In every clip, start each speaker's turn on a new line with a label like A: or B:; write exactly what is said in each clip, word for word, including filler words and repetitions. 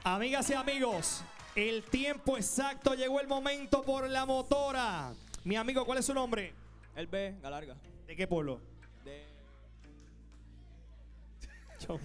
A: Amigas y amigos, el tiempo exacto, llegó el momento por la motora. Mi amigo, ¿cuál es su nombre?
B: El B, Galarga.
A: ¿De qué pueblo?
B: De...
A: John.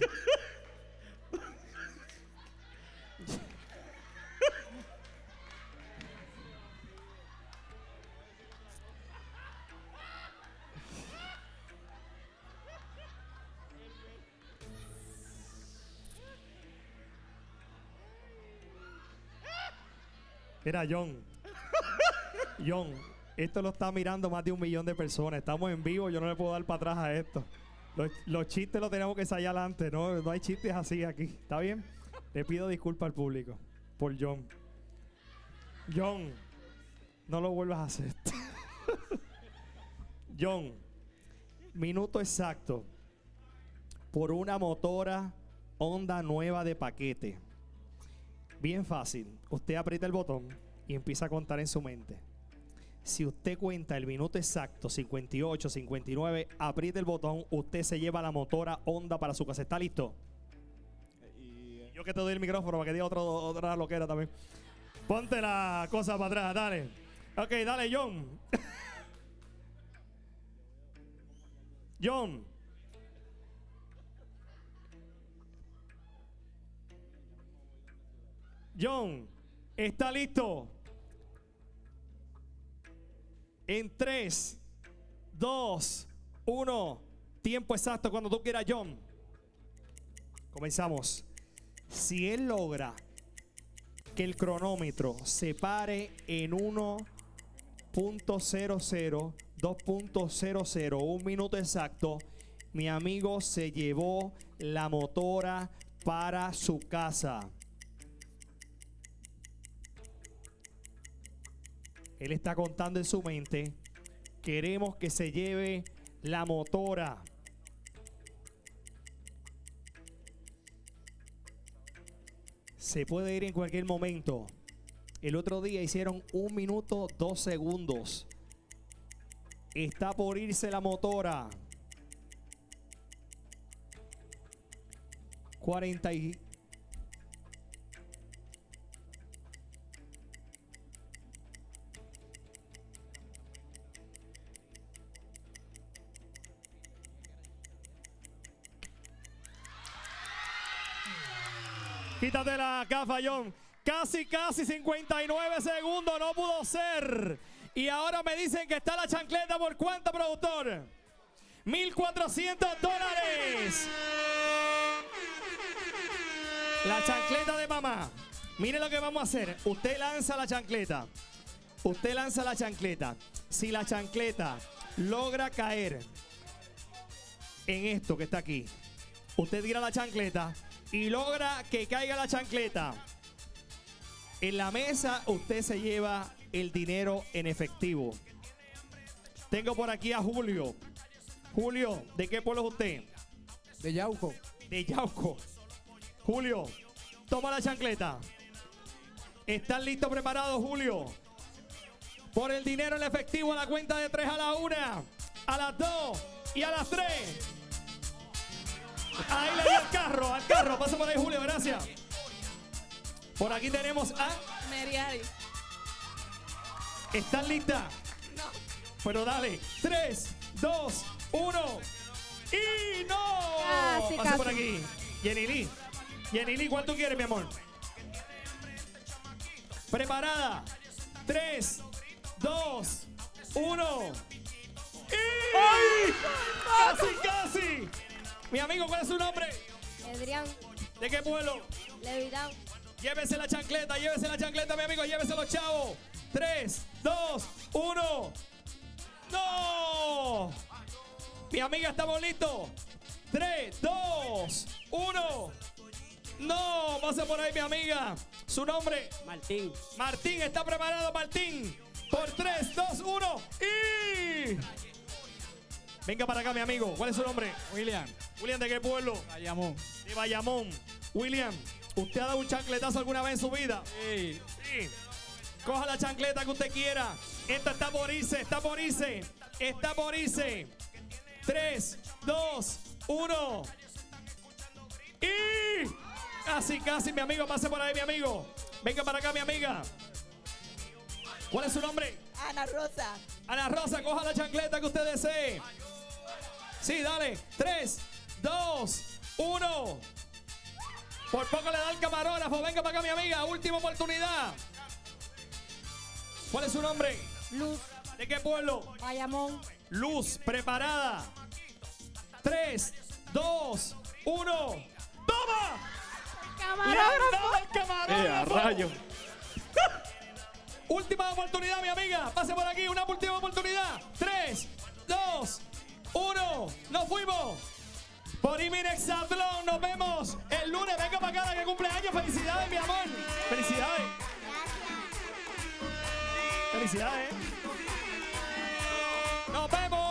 A: Mira, John. John, esto lo está mirando más de un millón de personas. Estamos en vivo, yo no le puedo dar para atrás a esto. Los, los chistes los tenemos que ensayar adelante, ¿no? No hay chistes así aquí. ¿Está bien? Le pido disculpas al público por John. John, no lo vuelvas a hacer. John, minuto exacto por una motora Honda nueva de paquete. Bien fácil. Usted aprieta el botón y empieza a contar en su mente. Si usted cuenta el minuto exacto, cincuenta y ocho, cincuenta y nueve, apriete el botón, usted se lleva la motora Honda para su casa. ¿Está listo?
B: Y, eh,
A: Yo que te doy el micrófono para que diga otro, otra loquera también. Ponte la cosa para atrás, dale. Ok, dale, John. John. John, ¿está listo? En tres, dos, uno. Tiempo exacto cuando tú quieras, John. Comenzamos. Si él logra que el cronómetro se pare en uno punto cero cero, dos punto cero cero, un minuto exacto, mi amigo se llevó la motora para su casa. Él está contando en su mente. Queremos que se lleve la motora. Se puede ir en cualquier momento. El otro día hicieron un minuto, dos segundos. Está por irse la motora. cuarenta y... Quítate la gafa, John. Casi, casi cincuenta y nueve segundos. No pudo ser. Y ahora me dicen que está la chancleta. ¿Por cuánto, productor? mil cuatrocientos dólares. La chancleta de mamá. Mire lo que vamos a hacer. Usted lanza la chancleta. Usted lanza la chancleta. Si la chancleta logra caer en esto que está aquí, usted tira la chancleta y logra que caiga la chancleta en la mesa, usted se lleva el dinero en efectivo. Tengo por aquí a Julio. Julio, ¿de qué pueblo es usted?
C: De Yauco.
A: De Yauco. Julio, toma la chancleta. ¿Están listos, preparados, Julio? Por el dinero en efectivo a la cuenta de tres, a la una, a las dos y a las tres. Ahí le di al carro, al carro. Pasa por ahí, Julio, gracias. Por aquí tenemos a...
D: Meriari.
A: ¿Están listas?
D: No.
A: Pero dale. tres, dos, uno. ¡Y no!
D: Casi,
A: Pasa
D: casi.
A: por aquí. Yenili. Yenili, ¿cuánto quieres, mi amor? ¿Preparada? tres, dos, uno. ¡Y! ¡Ay! ¡Casi, casi! Mi amigo, ¿cuál es su nombre?
D: Adrián.
A: ¿De qué pueblo?
D: Levirán.
A: Llévese la chancleta, llévese la chancleta, mi amigo, llévese los chavos. tres, dos, uno. ¡No! Mi amiga, ¿estamos listos? tres, dos, uno. ¡No! Pase por ahí, mi amiga. ¿Su nombre?
B: Martín.
A: Martín, ¿está preparado, Martín? Por tres, dos, uno. ¡Y! Venga para acá, mi amigo. ¿Cuál es su nombre?
C: William.
A: William, ¿de qué pueblo?
C: Bayamón.
A: De Bayamón. William, ¿usted ha dado un chancletazo alguna vez en su vida?
C: Sí.
A: Sí. Coja la chancleta que usted quiera. Esta está por irse, está por irse. Está por irse. tres, dos, uno. Y Casi, casi, mi amigo. Pase por ahí, mi amigo. Venga para acá, mi amiga. ¿Cuál es su nombre?
C: Ana Rosa.
A: Ana Rosa, coja la chancleta que usted desee. Sí, dale. Tres, dos, uno. Por poco le da el camarógrafo. Venga para acá, mi amiga. Última oportunidad. ¿Cuál es su nombre?
D: Luz.
A: ¿De qué pueblo?
D: Bayamón.
A: Luz, preparada. Tres, dos, uno. ¡Toma! ¡Le han dado el camarógrafo!
B: ¡Eh, a rayo!
A: Última oportunidad, mi amiga. Pase por aquí, una última oportunidad. Tres, dos, uno. ¡Nos fuimos! Por Iminex Exatlón, nos vemos el lunes. Venga para acá, que cumpleaños. Felicidades, mi amor. Felicidades. Felicidades. Nos vemos.